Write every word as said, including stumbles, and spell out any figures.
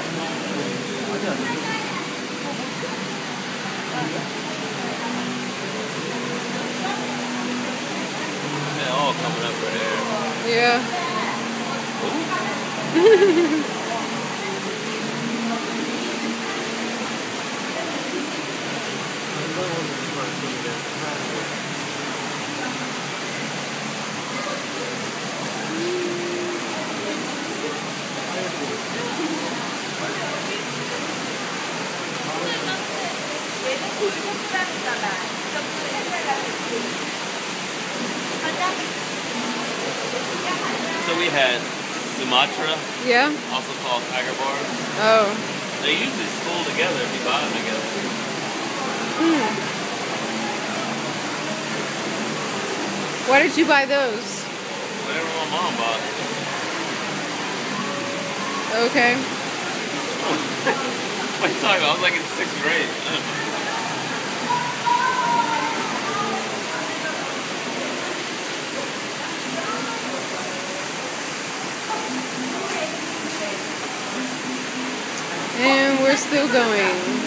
They're all coming up for air. Yeah. So we had Sumatra, Yeah? also called tiger bars. Oh. They usually spool together if you buy them together. Mm. Why did you buy those? Whatever my mom bought. Okay. What are you talking about? I was like in sixth grade. And we're still going.